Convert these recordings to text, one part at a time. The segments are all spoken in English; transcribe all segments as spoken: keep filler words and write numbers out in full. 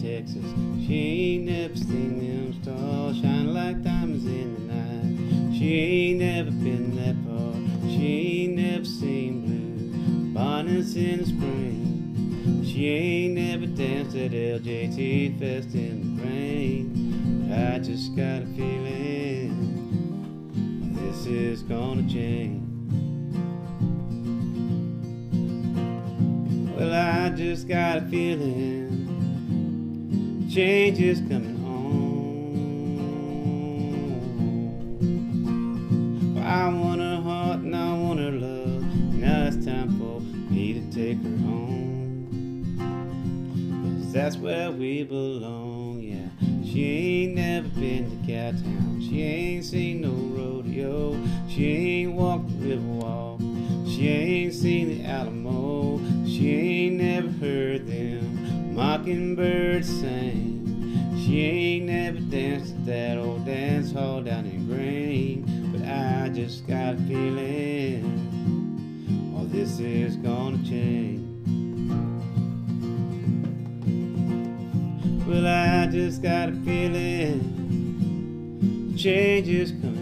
Texas. She ain't never seen them stars shine like diamonds in the night. She ain't never been that far. She ain't never seen blue bonnets in the spring. She ain't never danced at L J T Fest in the rain. But I just got a feeling this is gonna change. Well, I just got a feeling change is coming on. I want her heart and I want her love. Now it's time for me to take her home, 'cause that's where we belong, yeah. She ain't never been to Cowtown. She ain't seen no rodeo. She ain't walked the Riverwalk. She ain't seen the Alamo. She ain't never heard them mockingbirds sing. She ain't never danced at that old dance hall down in Grain. But I just got a feeling all this is gonna change. Well, I just got a feeling change is coming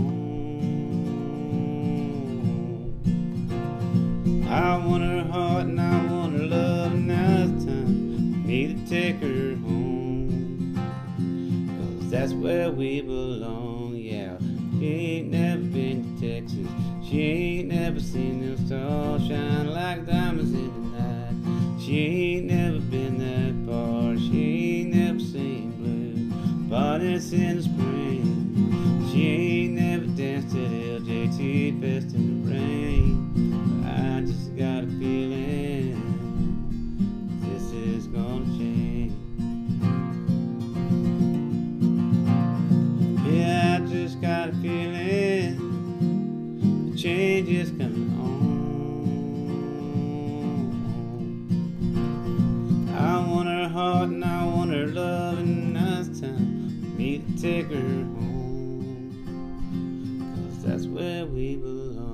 on. I want her heart and I want her love, and now it's time for me to take her home, 'cause that's where we belong, yeah. She ain't never been to Texas. She ain't never seen them stars shine like diamonds in the night. She ain't never been that far. She ain't never seen blue bonnets in the spring. She ain't never danced at L J T Fest in the rain. But I just got a feeling this is gonna change. Yeah, I just got a feeling the change is coming on. I want her heart and I want her love, and now it's time for me to take her home, 'cause that's where we belong.